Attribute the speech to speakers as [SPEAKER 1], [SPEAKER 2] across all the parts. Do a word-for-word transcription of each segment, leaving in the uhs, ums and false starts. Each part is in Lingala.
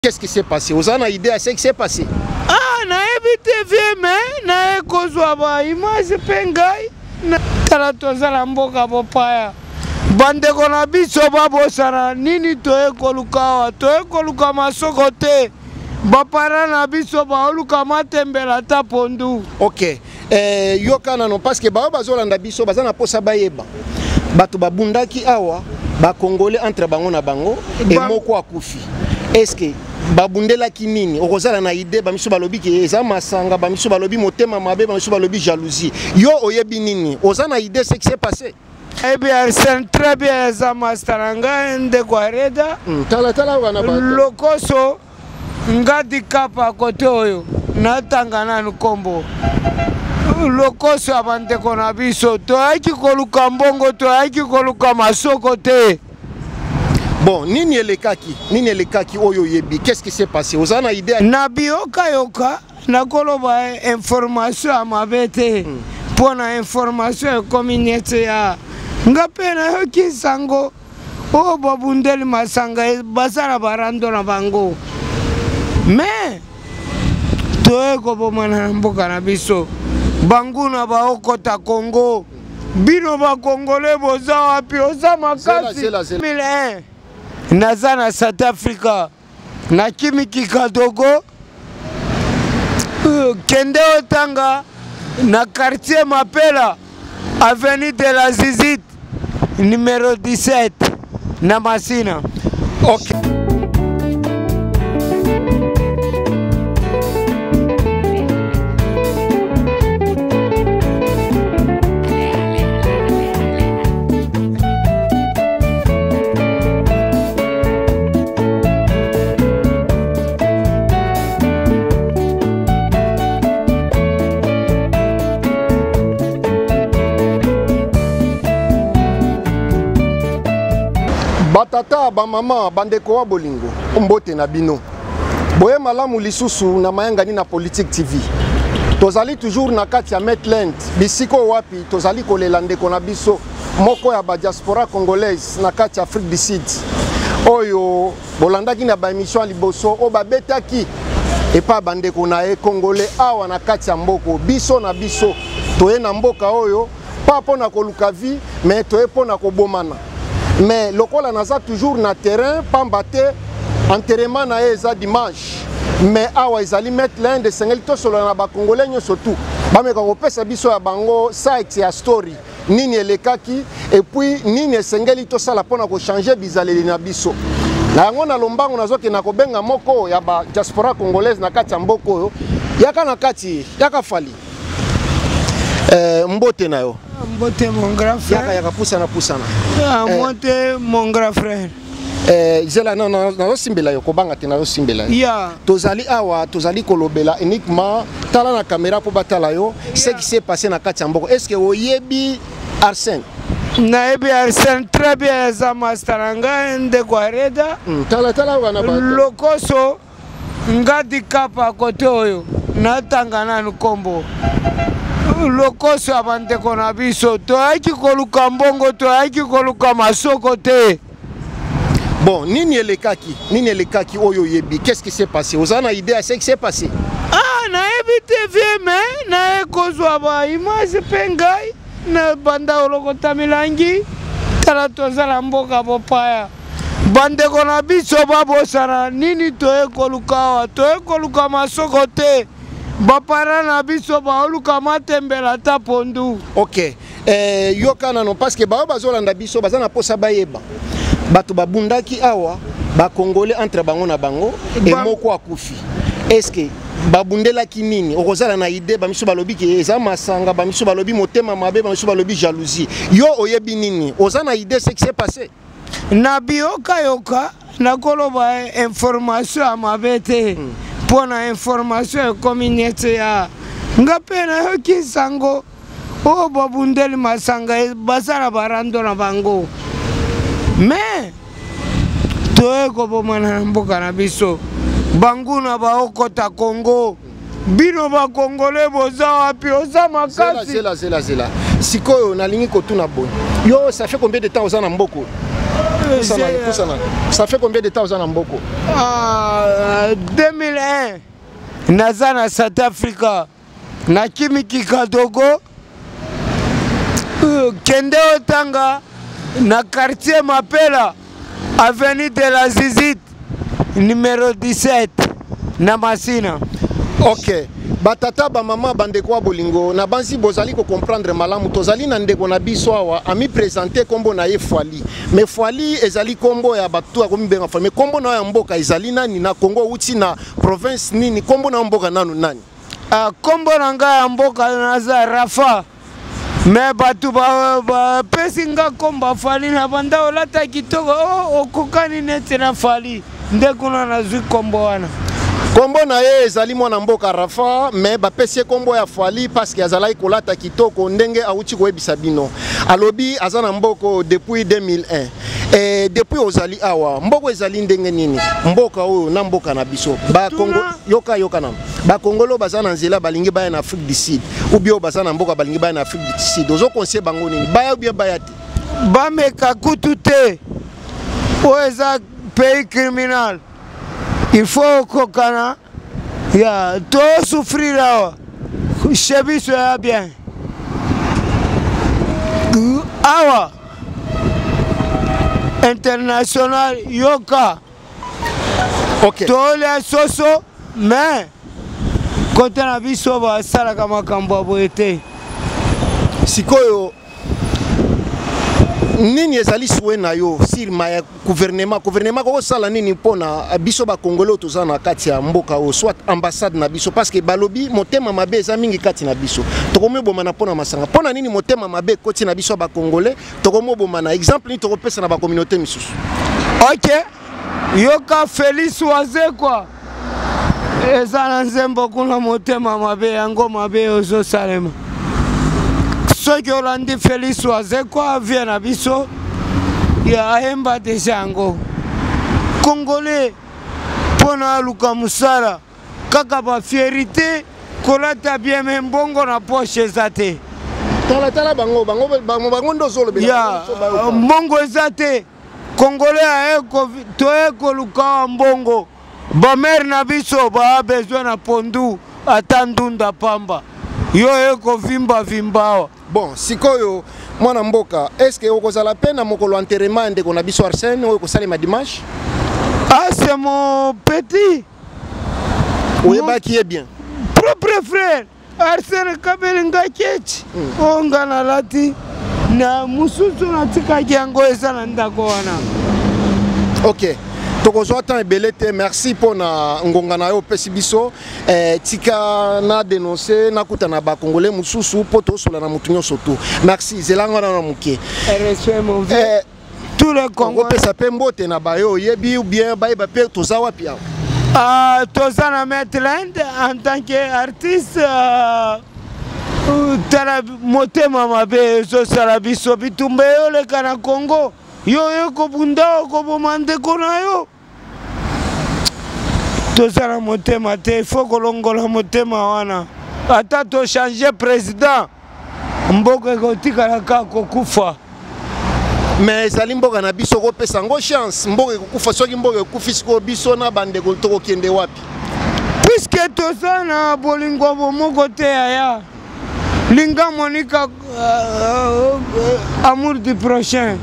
[SPEAKER 1] Qu'est-ce qui s'est passé? Vous avez une idée à ce qui s'est passé?
[SPEAKER 2] Ah, na ebite vie mais na ekozwa ba image pengai na tala tozala mboka bopaya bandeko na biso babosana nini toekoluka toekoluka masoko te bapara na biso baoluka matembela ta pondu.
[SPEAKER 1] Ok, eh, yokana no parce que ba bazolanda biso bazana posa bayeba bato babundaki awa ba congolais entre bango na bango et moko akufi. Est-ce que babundela kinini okozala na idée ba miso balobi ke eza masanga ba miso balobi motema mabe ba miso balobi jalousie yo oyebi nini ozana idée ce qui s'est passé?
[SPEAKER 2] Eh bien c'est très bien ça masteranga ende kwareda
[SPEAKER 1] tala tala wana ba
[SPEAKER 2] lokoso ngadi kapa kote oyo natangana nkombo lokoso abandeko na biso to aiki koluka mbongo to aiki koluka masoko te.
[SPEAKER 1] Bon, nini elekaki, nini elekaki oyo yebi, qu'est-ce qui s'est passé? Vous avez une idée?
[SPEAKER 2] Na bioka yoka, na koloba information à ma bête. Pour na information communauté ya. Ngape na yoki sango. O babundeli masanga basara barando na bango. Mais toe ko bomana mboka na biso. Bangu na baokota Congo. Bino ba Congolais boza wapi oza makasi. mille un naza na South Africa na Kimiki Kadogo uh, kende otanga na quartier Mapela avenue de la Zizit numéro dix-sept na Masina.
[SPEAKER 1] Ok. Batata ba mama bandeko wa bolingo mbote na bino boye malamu lisusu na mayangani na Politique T V tozali toujours na kati ya Metland bisiko wapi tozali kolela ndeko na biso moko ya ba diaspora congolaise na kati ya Afrique du Sud oyo bolandaki na ba émission liboso o babetaki et pas bandeko na e congolais awa na kati ya mboko biso na biso toye na mboka oyo pa pona koluka vie mais toye pona kobomana. Mais lokola naza toujours na terrain pambate enterrement na eza dimanche mais awa ezali mettre l'un de sengeli to solo na ba congolais nyoso tout ba meka ko pesa biso ya bango site ya story nini elekaki et puis nini sengeli to sala pona ko changer bizaleli na biso na yango na lombango nazoke na ko benga moko ya ba diaspora congolaise na kati ya mboko yo yaka na kati yaka fali euh mbote na yo.
[SPEAKER 2] Mbote mon grand frère.
[SPEAKER 1] Yaka yaka pusana pusana.
[SPEAKER 2] Ah, mbote mon grand frère.
[SPEAKER 1] Eh, zela non non non simbela yo kobanga te na simbela.
[SPEAKER 2] Ya.
[SPEAKER 1] Tozali awa, tozali kolobela uniquement tala na caméra pour batala yo, ce qui s'est passé na kati mboko. Est-ce que oyebi Arsène?
[SPEAKER 2] Na ebi Arsène très bien za masteranga ende kwareda.
[SPEAKER 1] Tala tala wana ba.
[SPEAKER 2] Lokoso ngadi kapa kote oyo natangana nkombo. Lokoso abandeko na biso to aiki koluka mbongo to aiki koluka masoko te.
[SPEAKER 1] Bon, nini elekaki, nini elekaki oyo yebi, qu'est-ce qui s'est passé? Vous avez une idée à ce qui s'est passé?
[SPEAKER 2] Ah, na ebite vie mais na ekozwa ba image pengai na banda olokota milangi tala tozala mboka bopaya bandeko na biso babosana nini toekoluka toekoluka masoko te bapara na biso baoluka matembela ta pondu.
[SPEAKER 1] Ok, eh, yokana no parce que ba bazolanda biso bazana posa bayeba bato babundaki awa ba congolais entre bango na bango et moko akufi. Est-ce que babundela kinini okozala na idée ba miso balobi ke eza masanga ba miso balobi motema mabe ba miso balobi jalousie yo oyebi nini ozana idée ce qui s'est passé?
[SPEAKER 2] Na bioka yoka na koloba information à ma bête. Pour na information communauté ya ngape na yoki sango o babundeli masanga basara barando na bango. Mais toe ko bomana mboka na biso bangu na baokota Congo bino ba Congolais boza wapi oza makasi.
[SPEAKER 1] Zela zela zela sikoyo na lingi kotuna bon yo ça fait combien de temps oza na mboko? Ça fait combien de temps vous êtes en Mboko?
[SPEAKER 2] En deux mille un, naza na South Africa, na Kimiki Kadogo, kende otanga na quartier Mapela, avenue de la Zizite, numéro dix-sept, na Masina.
[SPEAKER 1] Ok. Batata ba mama bandeko bolingo na bansi bozali ko comprendre malamu tozali na ndeko na biso awa ami présenter kombo na ye Fwali mais Fwali ezali kombo ya batu akomi benga fa mais kombo na ya mboka ezali nani na Congo uti na province nini kombo na mboka nanu nani
[SPEAKER 2] ah kombo na nga ya mboka naza Rafa mais batu ba, ba pesinga komba Fwali na banda olata kitoko oh okokani nete na Fwali ndeko na zwi kombo wana.
[SPEAKER 1] Kombo na ye ezali mwana mboka Rafa mais bapesi kombo ya Fwali parce que azalaki kolata kitoko ndenge auti koyebisa bino alobi azana mboko depuis deux mille un et depuis ozali awa mboko ezali ndenge nini mboka oyo na mboka na biso ba Congo yoka yoka na ba Congolo bazana nzela balingi baya na Afrique du Sud ou bien bazana mboka balingi baya na Afrique du Sud ozo conseiller bango nini baya ou bien baya te
[SPEAKER 2] ba meka kutute o eza pays criminel. Il faut kokana ya to souffrir là chebi soit bien awa international yoka
[SPEAKER 1] ok
[SPEAKER 2] to le soso mais quand on a vu ça va sala kama kambo boete
[SPEAKER 1] sikoyo nini ezali souhait na yo sur ma gouvernement gouvernement ko sala nini pona biso ba Congolais toza na kati ya mboka o soit ambassade na biso parce que balobi motema mabe eza mingi kati na biso tokomo boma na pona masanga pona nini motema mabe koti na biso ba Congolais tokomo boma na exemple ni tokopesa na ba communauté misusu.
[SPEAKER 2] OK yoka Félix Waze quoi eza na nzembo kuna motema mabe yango mabe ozo salema soki olandi Félix Waze kwa vient na biso ya hemba dejango Congolais pona luka musala kaka ba fierité kolata bien mbongo na poche zate
[SPEAKER 1] tala tala bango bango bango bango ndozolo be
[SPEAKER 2] ya mbongo ezate Congolais aeko to eko luka mbongo ba mer na biso ba besoin na pondu atandunda pamba yo eko vimba vimbawa.
[SPEAKER 1] Bon, sikoyo mwana mboka, est-ce que okozala pena mokolo enterrement ndeko na biso Arsène ou kosalema dimanche?
[SPEAKER 2] Ah, c'est mon petit.
[SPEAKER 1] Oui, bah qui est bien.
[SPEAKER 2] Propre frère, Arsène Kabelinga Ketch. On gana lati na mususu na tika kiango ezala ndako wana.
[SPEAKER 1] OK. Tokozwa tan ebelete merci pour na ngonga na yo pesi biso eh tika na dénoncer na kuta na ba Congolais mususu poto sola na mutunyo soto merci zelanga na muke
[SPEAKER 2] respect mon vieux tout le Congo
[SPEAKER 1] pesa pembo te na ba yo yebi ou bien ba ba pe toza wapi ya
[SPEAKER 2] ah toza na Maitland en tant qu'artiste tala motema mabe so sala biso bitumbe yo le kana Congo yo yo ko bunda ko bomande kona yo to sala motema te faut kolongola motema wana ata to changer président mboka ko tikala ka ko kufa
[SPEAKER 1] mais ezali mboka na biso ko pesa ngo chance mboka ko kufa soki mboka kufisi ko biso na bande ko to kende wapi
[SPEAKER 2] puisque to sana bolingo bomoko te aya linga monika uh, uh, amour du prochain.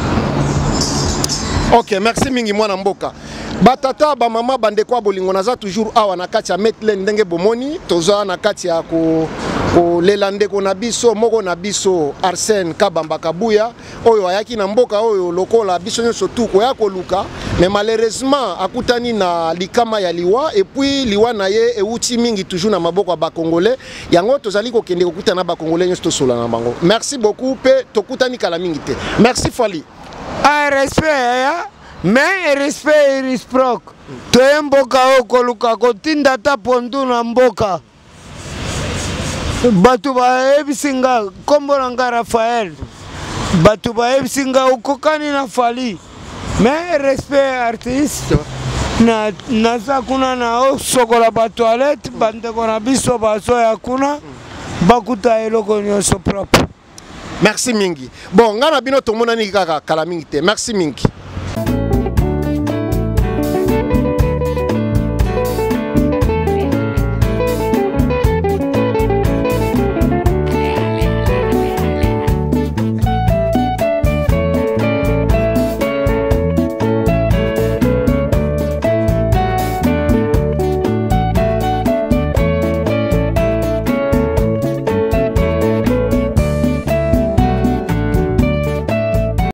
[SPEAKER 1] OK, merci mingi mwana mboka. Batata ba mama bande kwa bolingo naza toujours awa na kati ya Maitland ndenge bomoni toza na kati ya ko ko lelande ko na biso moko na biso Arsène Kabamba Kabuya oyo ayaki na mboka oyo lokola biso nyoso tu ko ya ko luka mais malheureusement akutani na likama ya liwa et puis liwa na ye euti mingi toujours na maboko ba Congolais yango tozali ko kende ko kutana ba Congolais nyoso to sola na bango. Merci beaucoup pe tokutani kala mingi te. Merci Fwali.
[SPEAKER 2] Ah respect ya mais respect et réciproque. To mboka oko luka ko tinda ta pondu na mboka. Batu ba ebisinga kombo nga Raphaël. Batu ba ebisinga ukokani na Fwali. Mais respect artiste. Na naza kuna na o sokola ba toilette bande kona biso ba so ya kuna bakuta eloko nyoso propre.
[SPEAKER 1] Merci mingi. Bon, ngana bino tomona ni kaka kala mingi te. Merci mingi.